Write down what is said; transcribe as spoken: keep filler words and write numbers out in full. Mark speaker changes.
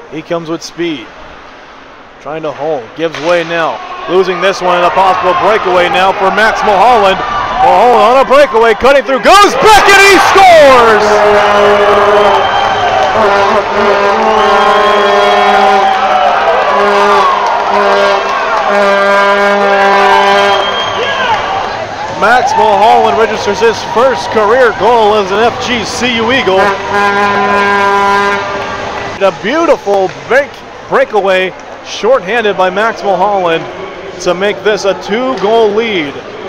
Speaker 1: He comes with speed. Trying to hold. Gives way now. Losing this one and a possible breakaway now for Max Mulholland. Mulholland on a breakaway. Cutting through. Goes back and he scores! Max Mulholland registers his first career goal as an F G C U Eagle. A beautiful break, breakaway, shorthanded by Max Mulholland to make this a two-goal lead.